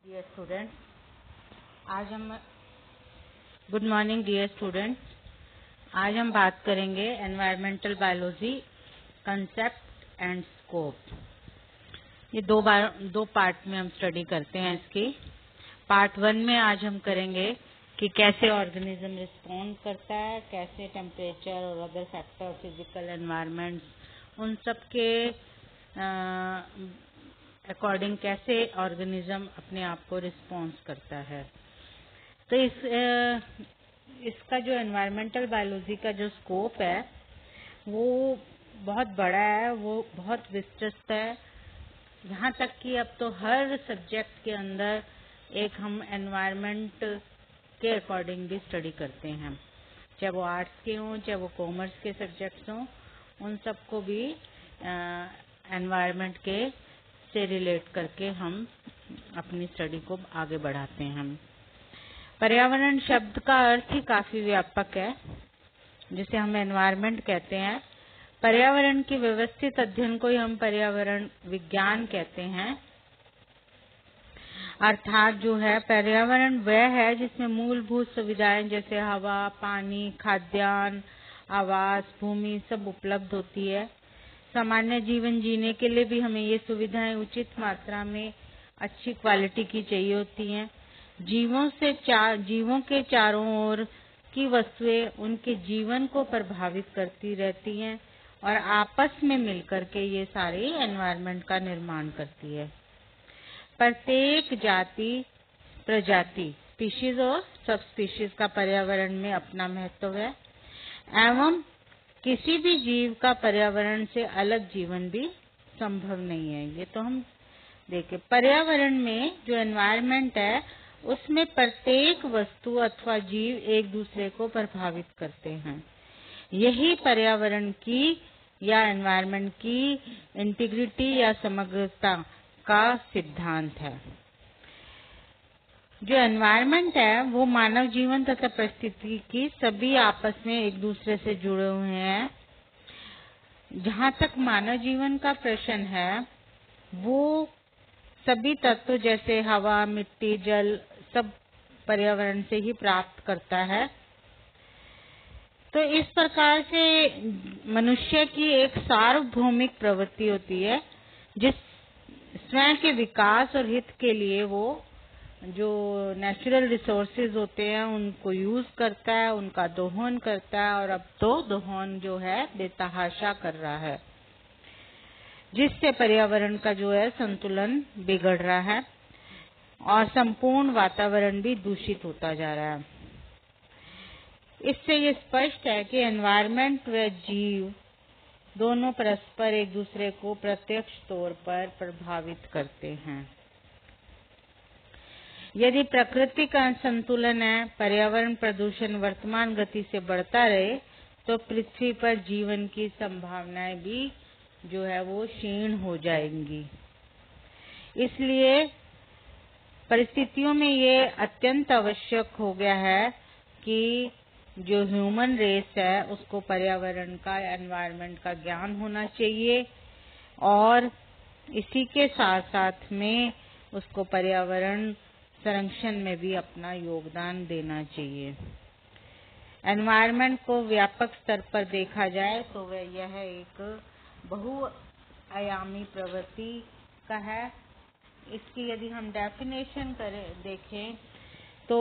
Dear students, आज हम good morning dear students. आज हम बात करेंगे environmental biology concept and scope. ये दो पार्ट में हम स्टडी करते हैं इसकी। पार्ट 1 में आज हम करेंगे कि कैसे ऑर्गेनिज्म रिस्पॉन्ड करता है, कैसे टेम्परेचर और अदर फैक्टर, फिजिकल एनवायरनमेंट, उन सब के अकॉर्डिंग कैसे ऑर्गेनिज्म अपने आप को रिस्पॉन्स करता है। तो इसका जो एनवायरमेंटल बायोलॉजी का जो स्कोप है वो बहुत बड़ा है, वो बहुत विस्तृत है। यहाँ तक कि अब तो हर सब्जेक्ट के अंदर एक हम एनवायरमेंट के अकॉर्डिंग भी स्टडी करते हैं, चाहे वो आर्ट्स के हों, चाहे वो कॉमर्स के सब्जेक्ट्स हों, उन सबको भी एनवायरमेंट के से रिलेट करके हम अपनी स्टडी को आगे बढ़ाते हैं। पर्यावरण शब्द का अर्थ ही काफी व्यापक है, जिसे हम एनवायरमेंट कहते हैं। पर्यावरण के व्यवस्थित अध्ययन को ही हम पर्यावरण विज्ञान कहते हैं। अर्थात जो है पर्यावरण वह है जिसमें मूलभूत सुविधाएं जैसे हवा, पानी, खाद्यान्न, आवास, भूमि सब उपलब्ध होती है। सामान्य जीवन जीने के लिए भी हमें ये सुविधाएं उचित मात्रा में अच्छी क्वालिटी की चाहिए होती हैं। जीवों के चारों ओर की वस्तुएं उनके जीवन को प्रभावित करती रहती हैं और आपस में मिलकर के ये सारी एनवायरनमेंट का निर्माण करती है। प्रत्येक जाति, प्रजाति, स्पीशीज और सब स्पीशीज का पर्यावरण में अपना महत्व है एवं किसी भी जीव का पर्यावरण से अलग जीवन भी संभव नहीं है। ये तो हम देखें, पर्यावरण में जो एनवायरनमेंट है उसमें प्रत्येक वस्तु अथवा जीव एक दूसरे को प्रभावित करते हैं। यही पर्यावरण की या एनवायरनमेंट की इंटीग्रिटी या समग्रता का सिद्धांत है। जो एनवायरनमेंट है वो मानव जीवन तथा परिस्थिति की सभी आपस में एक दूसरे से जुड़े हुए हैं। जहाँ तक मानव जीवन का प्रश्न है वो सभी तत्व जैसे हवा, मिट्टी, जल सब पर्यावरण से ही प्राप्त करता है। तो इस प्रकार से मनुष्य की एक सार्वभौमिक प्रवृत्ति होती है जिस स्वयं के विकास और हित के लिए वो जो नेचुरल रिसोर्सेज होते हैं उनको यूज करता है, उनका दोहन करता है और अब तो दोहन जो है बेतहाशा कर रहा है, जिससे पर्यावरण का जो है संतुलन बिगड़ रहा है और संपूर्ण वातावरण भी दूषित होता जा रहा है। इससे ये स्पष्ट है कि एनवायरनमेंट व जीव दोनों परस्पर एक दूसरे को प्रत्यक्ष तौर पर प्रभावित करते हैं। यदि प्रकृति का असंतुलन है, पर्यावरण प्रदूषण वर्तमान गति से बढ़ता रहे तो पृथ्वी पर जीवन की संभावनाएं भी जो है वो क्षीण हो जाएंगी। इसलिए परिस्थितियों में ये अत्यंत आवश्यक हो गया है कि जो ह्यूमन रेस है उसको पर्यावरण का, एनवायरनमेंट का ज्ञान होना चाहिए और इसी के साथ साथ में उसको पर्यावरण संरक्षण में भी अपना योगदान देना चाहिए। एनवायरनमेंट को व्यापक स्तर पर देखा जाए तो वह यह एक बहुआयामी प्रवृत्ति का है। इसकी यदि हम डेफिनेशन देखें तो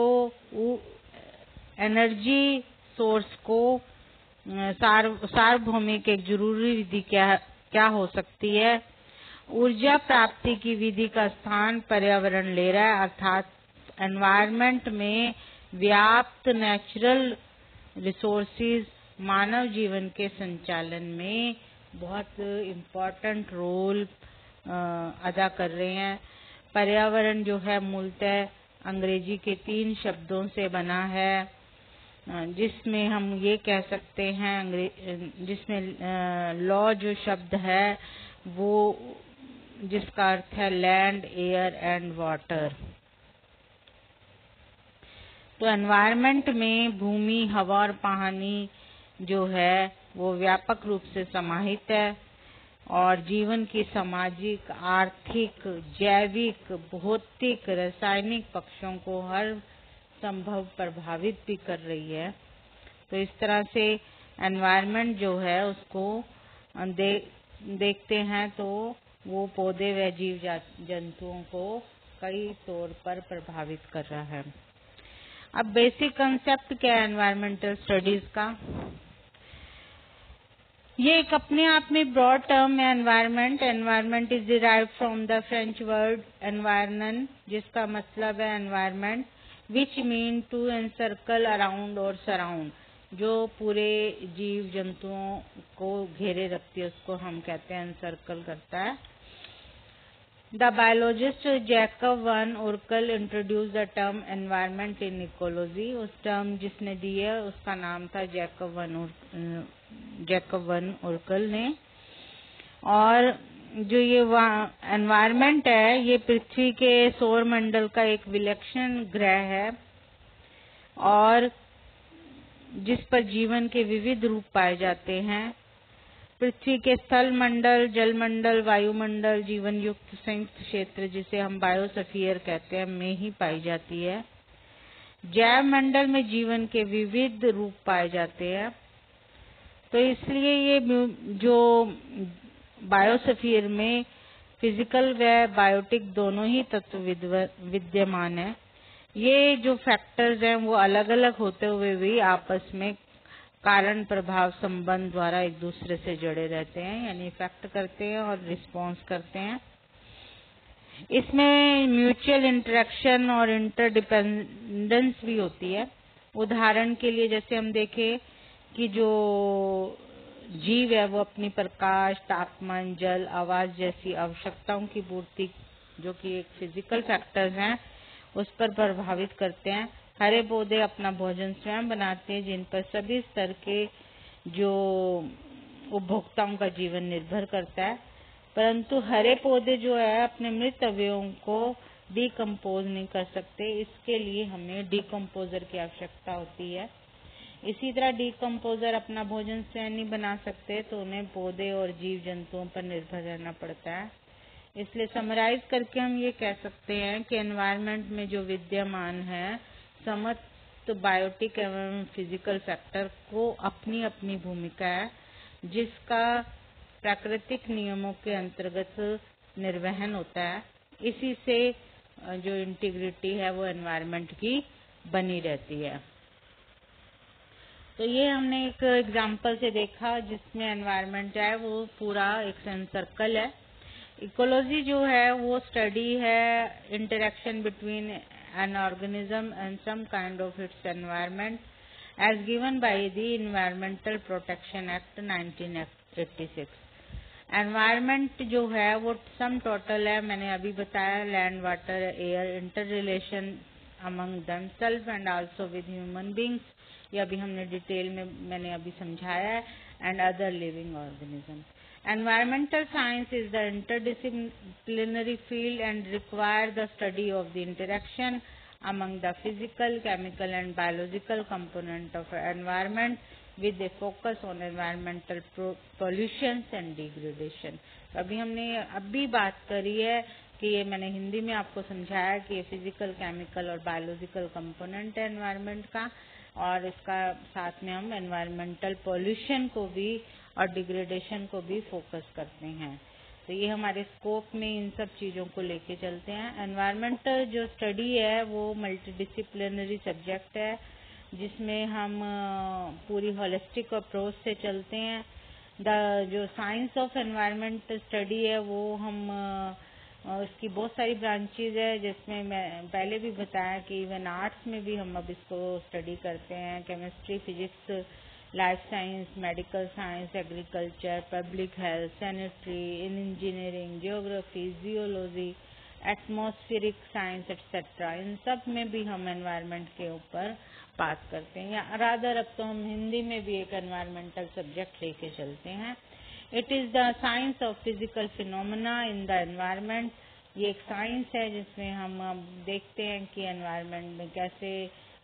एनर्जी सोर्स को सार्वभौमिक एक जरूरी विधि क्या हो सकती है। ऊर्जा प्राप्ति की विधि का स्थान पर्यावरण ले रहा है, अर्थात एनवायरनमेंट में व्याप्त नेचुरल रिसोर्सेज मानव जीवन के संचालन में बहुत इम्पोर्टेंट रोल अदा कर रहे हैं। पर्यावरण जो है मूलतः अंग्रेजी के 3 शब्दों से बना है, जिसमें हम ये कह सकते हैं जिसमें लॉ जो शब्द है वो जिसका अर्थ है लैंड, एयर एंड वाटर। तो एनवायरनमेंट में भूमि, हवा और पानी जो है वो व्यापक रूप से समाहित है और जीवन की सामाजिक, आर्थिक, जैविक, भौतिक, रासायनिक पक्षों को हर संभव प्रभावित भी कर रही है। तो इस तरह से एनवायरनमेंट जो है उसको देखते हैं तो वो पौधे व जीव जंतुओं को कई तौर पर प्रभावित कर रहा है। अब बेसिक कंसेप्ट क्या है एनवायरमेंटल स्टडीज का? ये एक अपने आप में ब्रॉड टर्म है environment. Environment is derived from the French word environner, जिसका मतलब है environment, which mean to encircle, around और सराउंड। जो पूरे जीव जंतुओं को घेरे रखती है उसको हम कहते हैं एनसर्कल करता है। The biologist Jacob van Orkel introduced the term environment in ecology। उस टर्म जिसने दी है उसका नाम था जैकब वन ओर्कल ने। और जो ये एनवायरनमेंट है ये पृथ्वी के सौर मंडल का एक विलक्षण ग्रह है और जिस पर जीवन के विविध रूप पाए जाते हैं। पृथ्वी के स्थल मंडल, जल मंडल, वायुमंडल, जीवन युक्त संयुक्त क्षेत्र जिसे हम बायोस्फीयर कहते हैं में ही पाई जाती है। जैव मंडल में जीवन के विविध रूप पाए जाते हैं। तो इसलिए ये जो बायोस्फीयर में फिजिकल व बायोटिक दोनों ही तत्व विद्यमान है। ये जो फैक्टर्स हैं वो अलग अलग होते हुए भी आपस में कारण प्रभाव संबंध द्वारा एक दूसरे से जुड़े रहते हैं, यानी इफेक्ट करते हैं और रिस्पॉन्स करते हैं। इसमें म्यूचुअल इंटरेक्शन और इंटरडिपेंडेंस भी होती है। उदाहरण के लिए जैसे हम देखें कि जो जीव है वो अपनी प्रकाश, तापमान, जल, आवाज जैसी आवश्यकताओं की पूर्ति, जो कि एक फिजिकल फैक्टर्स हैं, उस पर प्रभावित करते हैं। हरे पौधे अपना भोजन स्वयं बनाते हैं जिन पर सभी स्तर के जो उपभोक्ताओं का जीवन निर्भर करता है, परंतु हरे पौधे जो है अपने मृत अवयवों को डिकम्पोज नहीं कर सकते। इसके लिए हमें डिकम्पोजर की आवश्यकता होती है। इसी तरह डिकम्पोजर अपना भोजन स्वयं नहीं बना सकते तो उन्हें पौधे और जीव जंतुओं पर निर्भर रहना पड़ता है। इसलिए समराइज करके हम ये कह सकते हैं कि एनवायरनमेंट में जो विद्यमान है समस्त बायोटिक एवं फिजिकल फैक्टर को अपनी अपनी भूमिका है, जिसका प्राकृतिक नियमों के अंतर्गत निर्वहन होता है। इसी से जो इंटीग्रिटी है वो एनवायरनमेंट की बनी रहती है। तो ये हमने एक एग्जाम्पल से देखा जिसमें एनवायरनमेंट है वो पूरा एक सर्कल है। इकोलॉजी जो है वो स्टडी है interaction between an organism and some kind of its environment as given by the Environmental Protection Act 1986। Environment जो है वो सम टोटल है, मैंने अभी बताया, land, water, air, inter relation among themselves and also with human beings, ये अभी हमने डिटेल में मैंने अभी समझाया है, and other living organism. Environmental science is the interdisciplinary field and require the study of the interaction among the physical, chemical and biological component of environment with a focus on environmental pollutions and degradation। अभी हमने अभी बात करी है कि ये मैंने हिंदी में आपको समझाया कि ये फिजिकल, केमिकल और बायोलॉजिकल कंपोनेंट है एनवायरनमेंट का, और इसका साथ में हम एनवायरमेंटल पॉल्यूशन को भी और डिग्रेडेशन को भी फोकस करते हैं। तो ये हमारे स्कोप में इन सब चीज़ों को लेके चलते हैं। एनवायरमेंटल जो स्टडी है वो मल्टीडिसिप्लिनरी सब्जेक्ट है जिसमें हम पूरी होलिस्टिक अप्रोच से चलते हैं। जो साइंस ऑफ एनवायरमेंट स्टडी है वो हम इसकी बहुत सारी ब्रांचेज है, जिसमें मैं पहले भी बताया कि इवन आर्ट्स में भी हम अब इसको स्टडी करते हैं। Chemistry, physics, life science, medical science, agriculture, public health, sanitary, in engineering, geography, geology, atmospheric science etcetera, इन सब में भी हम एनवायरनमेंट के ऊपर बात करते हैं। या रादर अब तो हम हिंदी में भी एक एनवायरमेंटल सब्जेक्ट लेके चलते हैं। It is the science of physical phenomena in the environment. ये एक साइंस है जिसमें हम देखते हैं कि एनवायरनमेंट में कैसे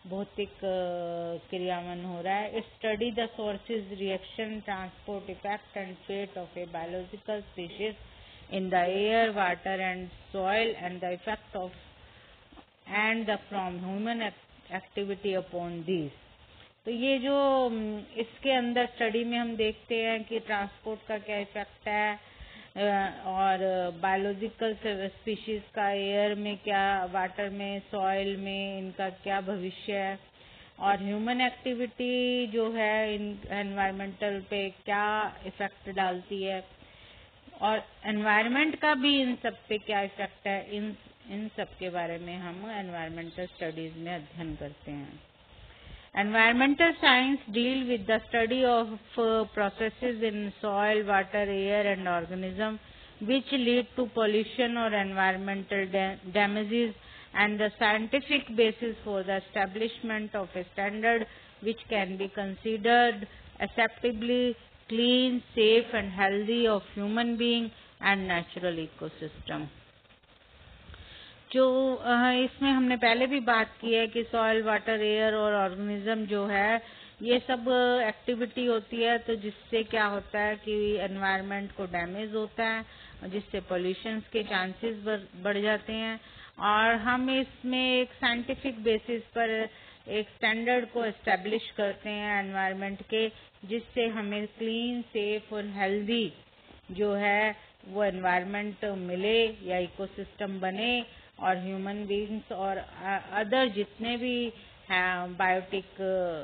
भौतिक क्रियावन हो रहा है। It study the sources, reaction, transport, effect and fate of a biological species in the air, water and soil and the effect of and the from human activity upon these. तो ये जो इसके अंदर स्टडी में हम देखते हैं कि ट्रांसपोर्ट का क्या इफेक्ट है, और बायोलॉजिकल स्पीशीज का एयर में क्या, वाटर में, सॉइल में इनका क्या भविष्य है, और ह्यूमन एक्टिविटी जो है इन एनवायरमेंटल पे क्या इफेक्ट डालती है, और एनवायरमेंट का भी इन सब पे क्या इफेक्ट है। इन सब के बारे में हम एनवायरमेंटल स्टडीज में अध्ययन करते हैं। Environmental science deal with the study of processes in soil, water, air and organism which lead to pollution or environmental damages, and the scientific basis for the establishment of a standard which can be considered acceptably clean, safe and healthy of human being and natural ecosystem। जो इसमें हमने पहले भी बात की है कि soil, water, air और ऑर्गेनिज्म जो है ये सब एक्टिविटी होती है, तो जिससे क्या होता है कि एनवायरनमेंट को डैमेज होता है, जिससे पोल्यूशन के चांसेस बढ़ जाते हैं। और हम इसमें एक साइंटिफिक बेसिस पर एक स्टैंडर्ड को एस्टेब्लिश करते हैं एनवायरनमेंट के, जिससे हमें क्लीन, सेफ और हेल्दी जो है वो एनवायरनमेंट मिले या इकोसिस्टम बने, और ह्यूमन बीइंग्स और अदर जितने भी बायोटिक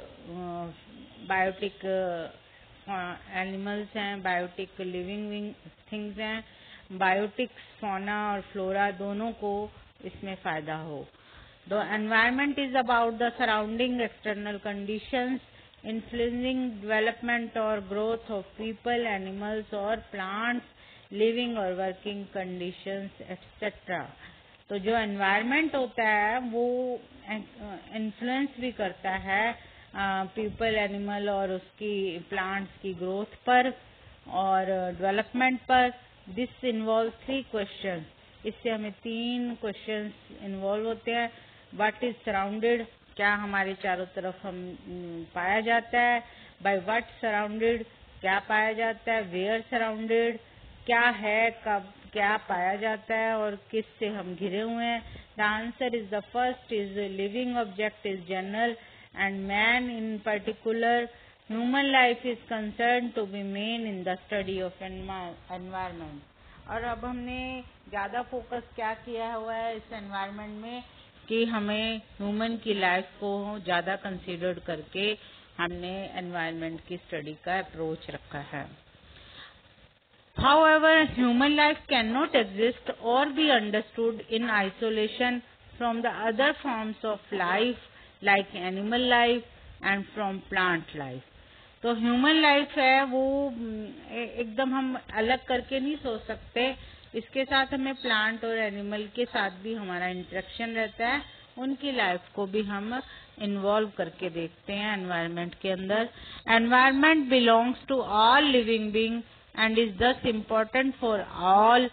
एनिमल्स हैं, बायोटिक लिविंग थिंग्स हैं, बायोटिक्स फौना और फ्लोरा दोनों को इसमें फायदा हो। The environment is about the surrounding external conditions influencing development और ग्रोथ ऑफ पीपल, एनिमल्स और प्लांट्स, लिविंग और वर्किंग कंडीशंस एक्सेट्रा। तो जो एनवायरनमेंट होता है वो इन्फ्लुएंस भी करता है पीपल, एनिमल और उसकी प्लांट्स की ग्रोथ पर और डेवलपमेंट पर। This involve 3 question. इससे हमें 3 क्वेश्चंस इन्वॉल्व होते हैं। व्हाट इज सराउंडेड, क्या हमारे चारों तरफ हम पाया जाता है, बाय व्हाट सराउंडेड, क्या पाया जाता है, वेयर सराउंडेड, क्या है, कब क्या पाया जाता है और किस से हम घिरे हुए हैं। The answer is the first is living object is general and man in particular. Human life is concern to be main in the study of environment. और अब हमने ज्यादा फोकस क्या किया हुआ है इस एनवायरनमेंट में कि हमें ह्यूमन की लाइफ को ज्यादा कंसीडर करके हमने एनवायरनमेंट की स्टडी का अप्रोच रखा है। However, human life cannot exist or be understood in isolation from the other forms of life like animal life and from plant life. तो ह्यूमन लाइफ है वो एकदम हम अलग करके नहीं सोच सकते। इसके साथ हमें प्लांट और एनिमल के साथ भी हमारा इंटरेक्शन रहता है, उनकी लाइफ को भी हम इन्वॉल्व करके देखते हैं एनवायरनमेंट के अंदर। Environment belongs to all living being and is thus important for all।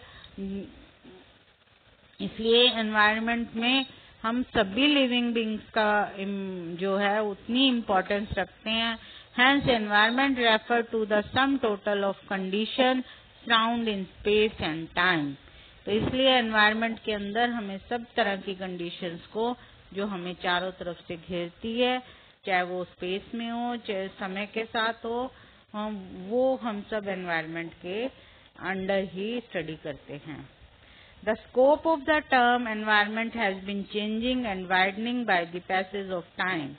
इसलिए एनवायरनमेंट में हम सभी लिविंग बींग्स का जो है उतनी इम्पोर्टेंस रखते हैं। Hence environment refer to the sum total of condition found in space and time। तो इसलिए एनवायरनमेंट के अंदर हमें सब तरह की कंडीशंस को जो हमें चारों तरफ से घेरती है, चाहे वो स्पेस में हो चाहे समय के साथ हो, वो हम सब एनवायरनमेंट के अंडर ही स्टडी करते हैं। The scope of the term environment has been changing and widening by the passage of time.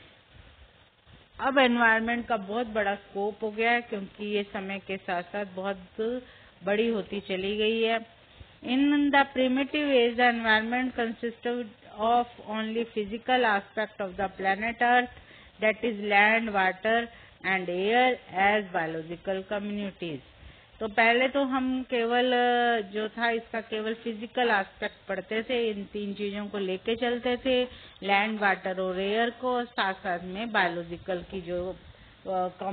अब एनवायरनमेंट का बहुत बड़ा स्कोप हो गया है क्योंकि ये समय के साथ साथ बहुत बड़ी होती चली गई है। In the primitive age the environment consisted of only physical aspect of the planet earth, that is land, water and air as biological communities. तो पहले तो हम केवल जो था इसका केवल फिजिकल एस्पेक्ट पढ़ते थे, इन 3 चीजों को लेके चलते थे, लैंड, वाटर और एयर को, साथ साथ में बायोलॉजिकल की जो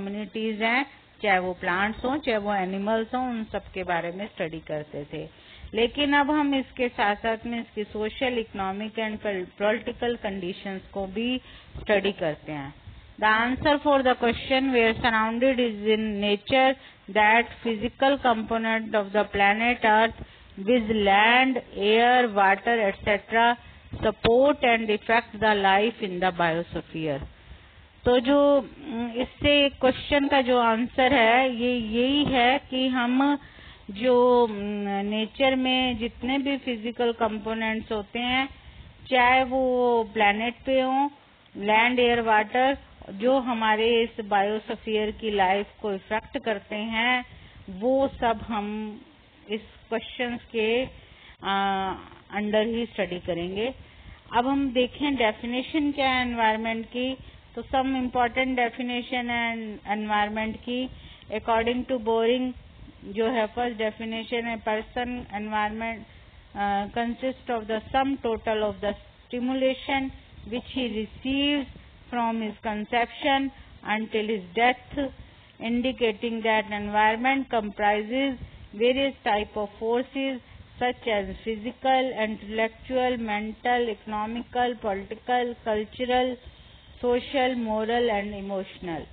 कम्युनिटीज हैं, चाहे वो प्लांट्स हों चाहे वो एनिमल्स हों, उन सब के बारे में स्टडी करते थे। लेकिन अब हम इसके साथ साथ में इसकी social, economic and political conditions को भी स्टडी करते हैं। The answer for the question we are surrounded is in nature, that physical component of the planet Earth with land, air, water, etc. support and affect the life in the biosphere. तो जो इससे question का जो answer है ये यही है कि हम जो नेचर में जितने भी फिजिकल कंपोनेंट्स होते हैं, चाहे वो प्लैनेट पे हो, लैंड, एयर, वाटर, जो हमारे इस बायोस्फीयर की लाइफ को इफेक्ट करते हैं, वो सब हम इस क्वेश्चंस के अंडर ही स्टडी करेंगे। अब हम देखें डेफिनेशन क्या है एनवायरनमेंट की। तो सम इम्पोर्टेंट डेफिनेशन है एनवायरनमेंट की। अकॉर्डिंग टू बोरिंग जो है फर्स्ट डेफिनेशन है, person environment consist of the sum total of the stimulation which he receives from his conception until his death, indicating that environment comprises various type of forces such as physical, intellectual, mental, economical, political, cultural, social, moral and emotional.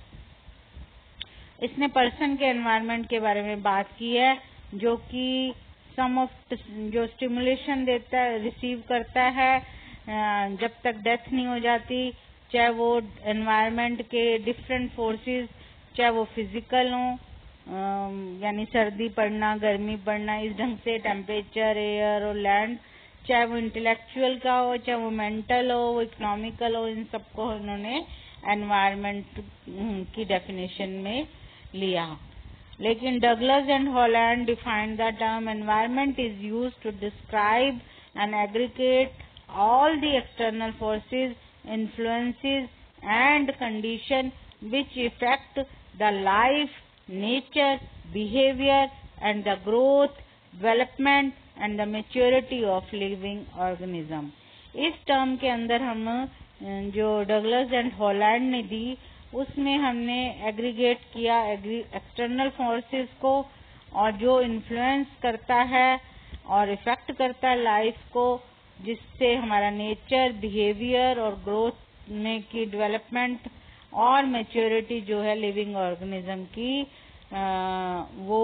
इसने person के environment के बारे में बात की है, जो कि सम ऑफ जो स्टिमुलेशन देता है, रिसीव करता है जब तक डेथ नहीं हो जाती, चाहे वो एनवायरनमेंट के डिफरेंट फोर्सेस, चाहे वो फिजिकल हो, यानी सर्दी पड़ना, गर्मी पड़ना, इस ढंग से टेम्परेचर, एयर और लैंड, चाहे वो इंटेलेक्चुअल का हो, चाहे वो मेंटल हो, वो इकोनॉमिकल हो, इन सबको उन्होंने एनवायरनमेंट की डेफिनेशन में लिया। लेकिन Douglas and Holland defined the term environment is used to describe and aggregate all the external forces, influences and condition which affect the life, nature, behavior and the growth, development and the maturity of living organism. इस term के अंदर हम जो Douglas and Holland ने दी, उसमें हमने aggregate किया external forces को, और जो इन्फ्लुएंस करता है और इफेक्ट करता है लाइफ को, जिससे हमारा नेचर, बिहेवियर और ग्रोथ में की डेवलपमेंट और मैच्योरिटी जो है लिविंग ऑर्गेनिज्म की वो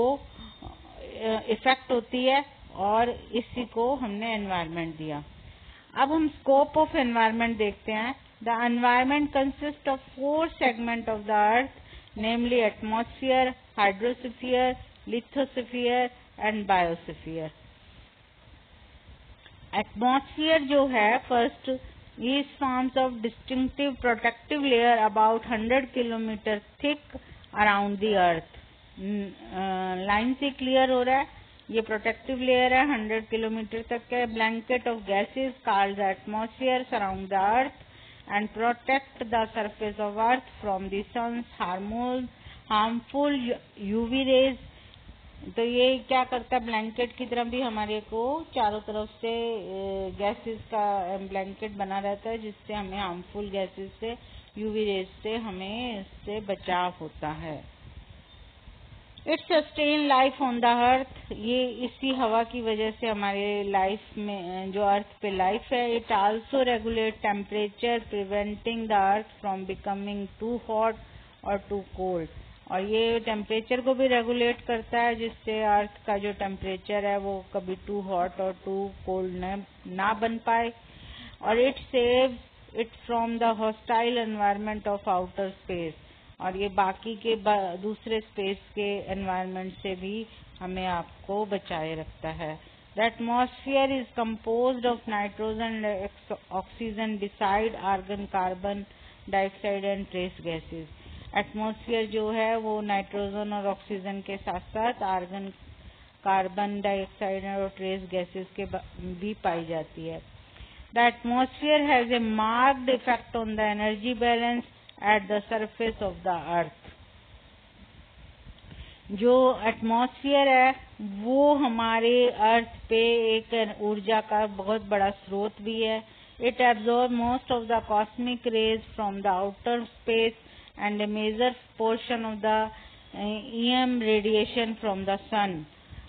इफेक्ट होती है, और इसी को हमने एनवायरनमेंट दिया। अब हम स्कोप ऑफ एनवायरनमेंट देखते हैं। The environment consist of 4 segment of the earth, namely atmosphere, hydrosphere, lithosphere and biosphere. Atmosphere जो है first is forms of distinctive protective layer about 100 kilometre thick around the earth. Line से clear हो रहा है, ये protective layer है, 100 kilometre तक का blanket of gases called the atmosphere surround the earth and protect the surface of earth from the sun's harmful UV rays. तो ये क्या करता है, ब्लैंकेट की तरह भी हमारे को चारों तरफ से गैसेस का ब्लैंकेट बना रहता है, जिससे हमें हार्मफुल गैसेस से, यूवी रेज से हमें इससे बचाव होता है। It sustain life on the earth, ये इसी हवा की वजह से हमारे लाइफ में जो अर्थ पे लाइफ है। It also regulate temperature, preventing the earth from becoming too hot और टू कोल्ड, और ये टेम्परेचर को भी रेगुलेट करता है, जिससे अर्थ का जो टेम्परेचर है वो कभी टू हॉट और टू कोल्ड ना बन पाए। और it saves it from the hostile environment of outer space, और ये बाकी के दूसरे स्पेस के एनवायरनमेंट से भी हमें आपको बचाए रखता है। The atmosphere is composed of nitrogen and oxygen beside argon, carbon dioxide and trace gases. Atmosphere जो है वो नाइट्रोजन और ऑक्सीजन के साथ साथ आर्गन, कार्बन डाइऑक्साइड और ट्रेस गैसेस के भी पाई जाती है। The atmosphere has a marked effect on the energy balance at the surface of the earth. जो एटमॉस्फेयर है वो हमारे अर्थ पे एक ऊर्जा का बहुत बड़ा स्रोत भी है। It absorb most of the cosmic rays from the outer space and a major portion of the EM radiation from the sun,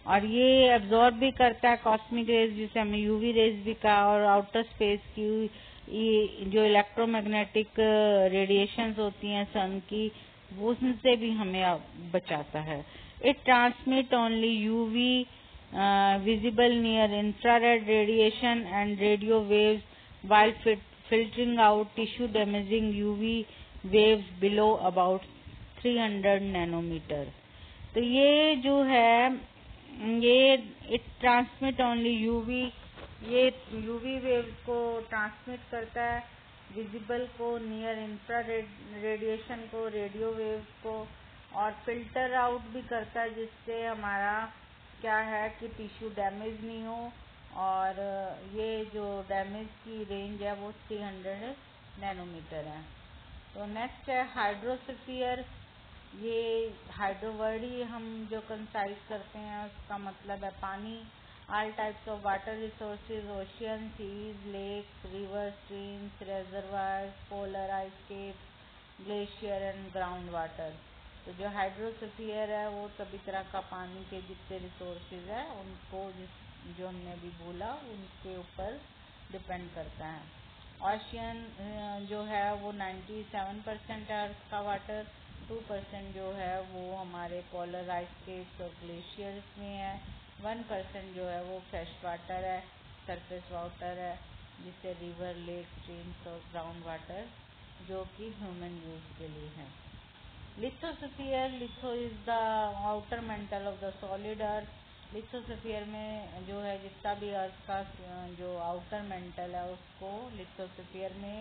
और ये एब्जॉर्ब भी करता है कॉस्मिक रेज, जिसे हमें यूवी रेज भी कहा, और आउटर स्पेस की जो इलेक्ट्रोमैग्नेटिक रेडिएशंस होती हैं सन की, वो उनसे भी हमें बचाता है। It transmit only UV visible near infrared radiation and radio waves while filtering out tissue damaging UV waves below about 300 nanometer। तो ये जो है ये इट ट्रांसमिट ओनली यूवी, ये यूवी वेव को ट्रांसमिट करता है, विजिबल को, नियर इंफ्रारेड रेडिएशन को, रेडियो वेव्स को, और फिल्टर आउट भी करता है, जिससे हमारा क्या है कि टिश्यू डैमेज नहीं हो। और ये जो डैमेज की रेंज है वो 300 नैनोमीटर है। तो नेक्स्ट है हाइड्रोस्फीयर। ये हाइड्रो वर्ड ही हम जो कंसाइज करते हैं उसका मतलब है पानी। All types of water resources, ocean, seas, lakes, river, streams, reservoirs, polar ice cap, glacier and ground water. तो जो हाइड्रोस्फीयर है वो सभी तरह का पानी के जितने रिसोर्सेज है उनको जो हमने अभी बोला उनके ऊपर डिपेंड करता है। ओशियन जो है वो 97% है अर्थ का वाटर, 2% जो है वो हमारे पोलर आइस केप्स और ग्लेशियर्स में है, 1% जो है वो फ्रेश वाटर है, सरफेस वाटर है, जिससे रिवर, लेक, स्ट्रीम्स और ग्राउंड वाटर जो कि ह्यूमन यूज के लिए है। Lithosphere, litho is the outer mantle of the solid earth. Lithosphere में जो है जितना भी अर्थ का जो आउटर मेंटल है उसको लिथोस्फीयर में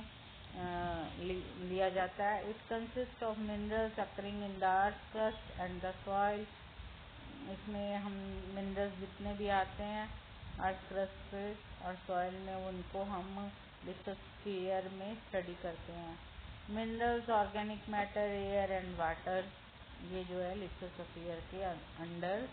लिया जाता है। It consist of minerals occurring in the earth crust and the soil. इसमें हम मिनरल्स जितने भी आते हैं अर्थ क्रस्ट पे और सॉइल में, उनको हम लिथोस्फीयर में स्टडी करते हैं। Minerals, organic matter, air and water, ये जो है लिथोस्फीयर के अंडर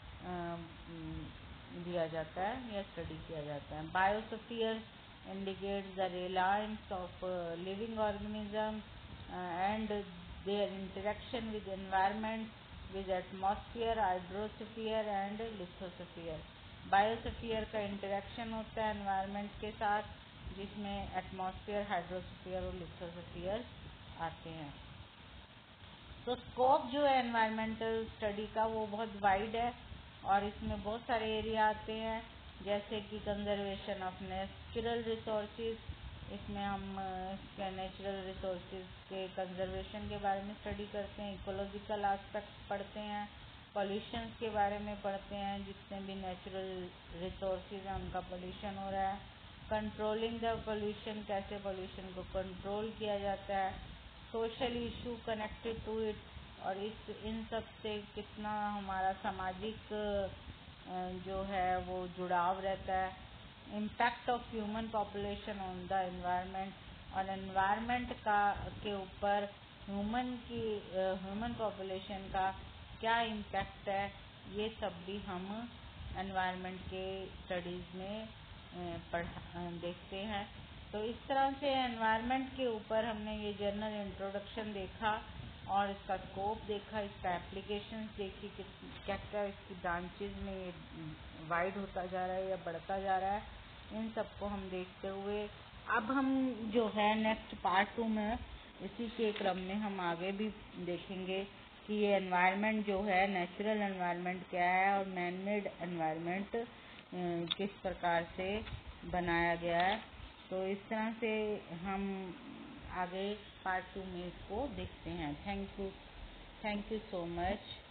दिया जाता है या स्टडी किया जाता है। Biosphere indicates the reliance of living organism and their interaction with environment, with atmosphere, hydrosphere and lithosphere. Biosphere का इंटरेक्शन होता है एनवायरनमेंट के साथ, जिसमें एटमॉस्फेयर, हाइड्रोस्फीयर और लिथोस्फीयर आते हैं। तो स्कोप जो है एनवायरमेंटल स्टडी का वो बहुत वाइड है और इसमें बहुत सारे एरिया आते हैं, जैसे कि कंजर्वेशन ऑफ नेचुरल रिसोर्सेज। इसमें हम नेचुरल रिसोर्सेज के कंजर्वेशन के बारे में स्टडी करते हैं। इकोलॉजिकल एस्पेक्ट पढ़ते हैं, पॉल्यूशन के बारे में पढ़ते हैं, जितने भी नेचुरल रिसोर्सेज हैं उनका पॉल्यूशन हो रहा है। कंट्रोलिंग द पॉल्यूशन, कैसे पॉल्यूशन को कंट्रोल किया जाता है। Social issue connected to it, और इन सब से कितना हमारा सामाजिक जो है वो जुड़ाव रहता है। Impact of human population on the environment, और एनवायरनमेंट का के ऊपर ह्यूमन पॉपुलेशन का क्या इम्पैक्ट है, ये सब भी हम एनवायरनमेंट के स्टडीज़ में देखते हैं। तो इस तरह से एनवायरनमेंट के ऊपर हमने ये जनरल इंट्रोडक्शन देखा और इसका स्कोप देखा, इसका एप्लीकेशंस देखी कि क्या क्या इसकी ब्रांचेज में ये वाइड होता जा रहा है या बढ़ता जा रहा है। इन सबको हम देखते हुए अब हम जो है नेक्स्ट पार्ट 2 में इसी के क्रम में हम आगे भी देखेंगे कि ये एनवायरनमेंट जो है नेचुरल एनवायरनमेंट क्या है और मैन मेड एनवायरनमेंट किस प्रकार से बनाया गया है। तो इस तरह से हम आगे पार्ट 2 में इसको देखते हैं। Thank you so much.